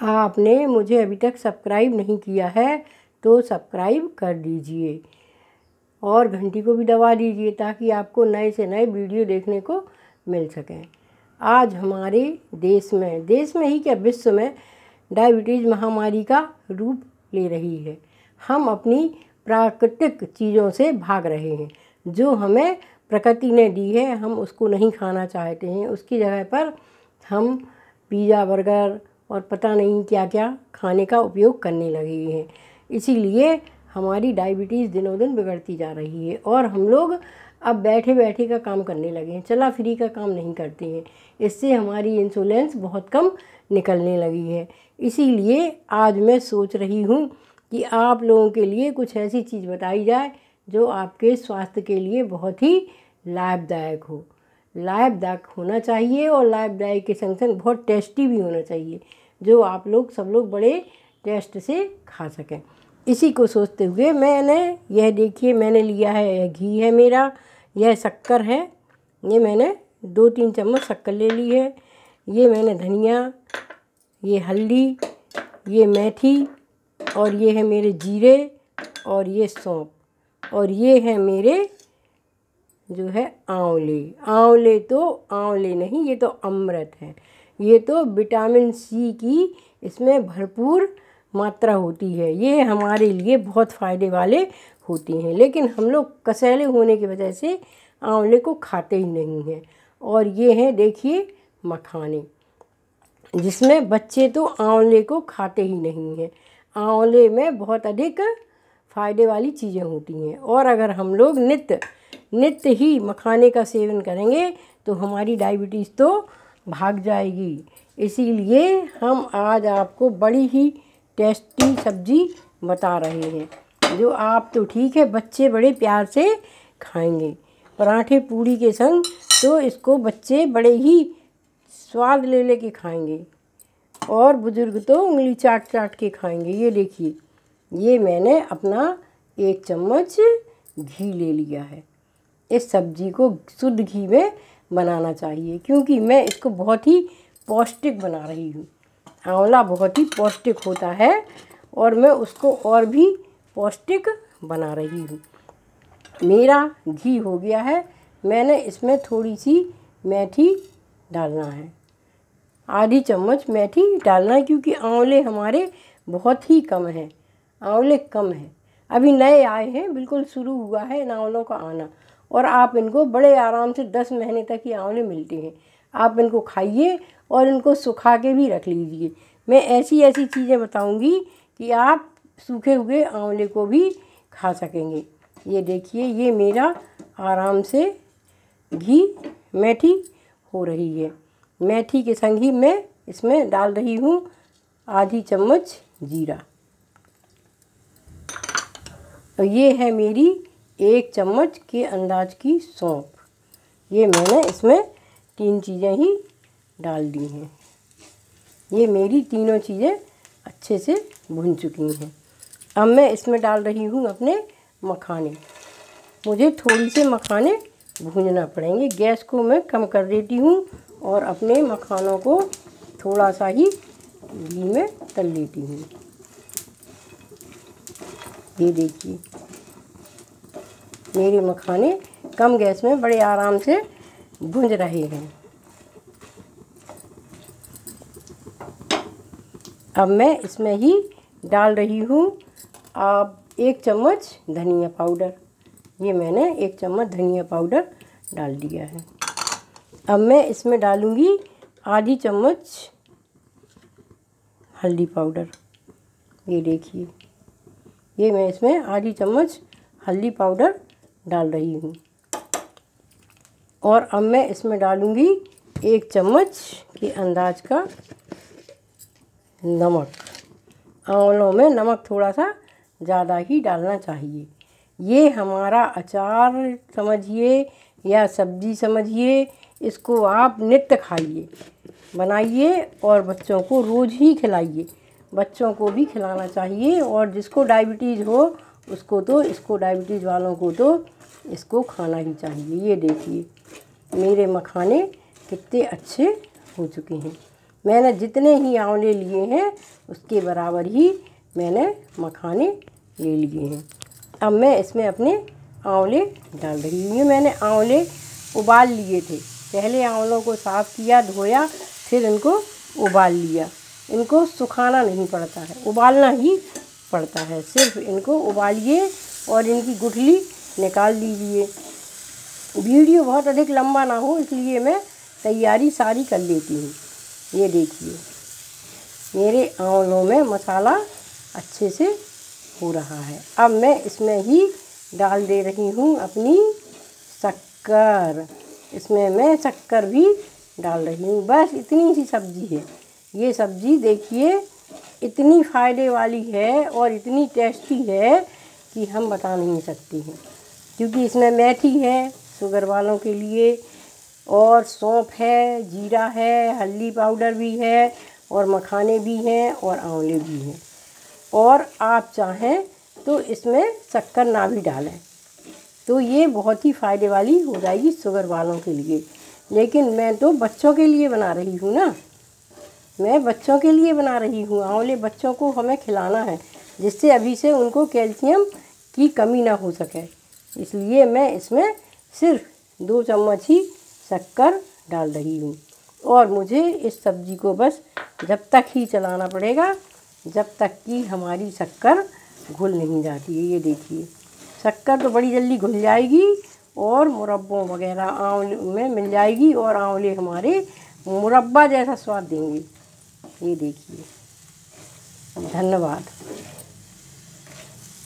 आपने मुझे अभी तक सब्सक्राइब नहीं किया है तो सब्सक्राइब कर दीजिए और घंटी को भी दबा दीजिए ताकि आपको नए से नए वीडियो देखने को मिल सकें। आज हमारे देश में ही क्या विश्व में डायबिटीज़ महामारी का रूप ले रही है। हम अपनी प्राकृतिक चीज़ों से भाग रहे हैं, जो हमें प्रकृति ने दी है हम उसको नहीं खाना चाहते हैं। उसकी जगह पर हम पिज़्ज़ा, बर्गर और पता नहीं क्या क्या खाने का उपयोग करने लगे हैं। इसीलिए हमारी डायबिटीज़ दिनों दिन बिगड़ती जा रही है और हम लोग अब बैठे बैठे का काम करने लगे हैं, चला फ्री का काम नहीं करते हैं। इससे हमारी इंसुलिन बहुत कम निकलने लगी है। इसीलिए आज मैं सोच रही हूँ कि आप लोगों के लिए कुछ ऐसी चीज़ बताई जाए जो आपके स्वास्थ्य के लिए बहुत ही लाभदायक हो। लाभदायक होना चाहिए और लाभदायक के संग संग बहुत टेस्टी भी होना चाहिए, जो आप लोग सब लोग बड़े टेस्ट से खा सकें। इसी को सोचते हुए मैंने यह देखिए मैंने लिया है, यह घी है मेरा, यह शक्कर है, ये मैंने 2-3 चम्मच शक्कर ले ली है। ये मैंने धनिया, ये हल्दी, ये मेथी और ये है मेरे जीरे और ये सौंफ और ये है मेरे जो है आंवले तो आंवले नहीं, ये तो अमृत है। ये तो विटामिन सी की इसमें भरपूर मात्रा होती है। ये हमारे लिए बहुत फ़ायदे वाले होते हैं, लेकिन हम लोग कसैले होने की वजह से आंवले को खाते ही नहीं हैं। और ये हैं देखिए मखाने, जिसमें बच्चे तो आंवले को खाते ही नहीं हैं। आंवले में बहुत अधिक फ़ायदे वाली चीज़ें होती हैं और अगर हम लोग नित्य ही मखाने का सेवन करेंगे तो हमारी डायबिटीज़ तो भाग जाएगी। इसीलिए हम आज आपको बड़ी ही टेस्टी सब्जी बता रहे हैं, जो आप तो ठीक है बच्चे बड़े प्यार से खाएंगे। पराठे पूड़ी के संग तो इसको बच्चे बड़े ही स्वाद ले के खाएंगे और बुजुर्ग तो उंगली चाट के खाएंगे। ये देखिए, ये मैंने अपना 1 चम्मच घी ले लिया है। इस सब्जी को शुद्ध घी में बनाना चाहिए क्योंकि मैं इसको बहुत ही पौष्टिक बना रही हूँ। आंवला बहुत ही पौष्टिक होता है और मैं उसको और भी पौष्टिक बना रही हूँ। मेरा घी हो गया है, मैंने इसमें थोड़ी सी मेथी डालना है, आधी चम्मच मेथी डालना है क्योंकि आंवले हमारे बहुत ही कम हैं। आंवले कम हैं, अभी नए आए हैं, बिल्कुल शुरू हुआ है इन आंवलों का आना और आप इनको बड़े आराम से 10 महीने तक ही आंवले मिलते हैं। आप इनको खाइए और इनको सुखा के भी रख लीजिए। मैं ऐसी चीज़ें बताऊंगी कि आप सूखे हुए आंवले को भी खा सकेंगे। ये देखिए, ये मेरा आराम से घी मेथी हो रही है। मेथी के संग ही मैं इसमें डाल रही हूँ आधी चम्मच जीरा और ये है मेरी 1 चम्मच के अंदाज की सौंफ। ये मैंने इसमें 3 चीज़ें ही डाल दी हैं। ये मेरी तीनों चीज़ें अच्छे से भुन चुकी हैं। अब मैं इसमें डाल रही हूँ अपने मखाने। मुझे थोड़ी से मखाने भूनना पड़ेंगे। गैस को मैं कम कर देती हूँ और अपने मखानों को थोड़ा सा ही घी में तल लेती हूँ। ये देखिए, मेरे मखाने कम गैस में बड़े आराम से भुन रहे हैं। अब मैं इसमें ही डाल रही हूँ अब 1 चम्मच धनिया पाउडर। ये मैंने 1 चम्मच धनिया पाउडर डाल दिया है। अब मैं इसमें डालूँगी आधी चम्मच हल्दी पाउडर। ये देखिए, ये मैं इसमें आधी चम्मच हल्दी पाउडर डाल रही हूँ और अब मैं इसमें डालूँगी 1 चम्मच के अंदाज का नमक। आंवलों में नमक थोड़ा सा ज़्यादा ही डालना चाहिए। ये हमारा अचार समझिए या सब्जी समझिए, इसको आप नित्य खाइए, बनाइए और बच्चों को रोज़ ही खिलाइए। बच्चों को भी खिलाना चाहिए और जिसको डायबिटीज़ हो उसको तो इसको, डायबिटीज़ वालों को तो इसको खाना ही चाहिए। ये देखिए, मेरे मखाने कितने अच्छे हो चुके हैं। मैंने जितने ही आंवले लिए हैं उसके बराबर ही मैंने मखाने ले लिए हैं। अब मैं इसमें अपने आंवले डाल रही हूँ। मैंने आंवले उबाल लिए थे, पहले आंवलों को साफ़ किया, धोया, फिर इनको उबाल लिया। इनको सुखाना नहीं पड़ता है, उबालना ही पड़ता है। सिर्फ इनको उबालिए और इनकी गुठली निकाल लीजिए। वीडियो बहुत अधिक लंबा ना हो इसलिए मैं तैयारी सारी कर लेती हूँ। ये देखिए मेरे आंवलों में मसाला अच्छे से हो रहा है। अब मैं इसमें ही डाल दे रही हूँ अपनी शक्कर। इसमें मैं शक्कर भी डाल रही हूँ। बस इतनी सी सब्ज़ी है। ये सब्ज़ी देखिए इतनी फ़ायदे वाली है और इतनी टेस्टी है कि हम बता नहीं सकते हैं, क्योंकि इसमें मेथी है शुगर वालों के लिए, और सौंफ है, जीरा है, हल्दी पाउडर भी है, और मखाने भी हैं और आंवले भी हैं। और आप चाहें तो इसमें शक्कर ना भी डालें तो ये बहुत ही फ़ायदे वाली हो जाएगी शुगर वालों के लिए। लेकिन मैं तो बच्चों के लिए बना रही हूँ ना, मैं बच्चों के लिए बना रही हूँ। आंवले बच्चों को हमें खिलाना है, जिससे अभी से उनको कैल्शियम की कमी ना हो सके। इसलिए मैं इसमें सिर्फ 2 चम्मच ही शक्कर डाल रही हूँ। और मुझे इस सब्ज़ी को बस जब तक ही चलाना पड़ेगा जब तक कि हमारी शक्कर घुल नहीं जाती है। ये देखिए शक्कर तो बड़ी जल्दी घुल जाएगी और मुरब्बों वगैरह आंवले में मिल जाएगी और आंवले हमारे मुरब्बा जैसा स्वाद देंगे। ये देखिए। धन्यवाद।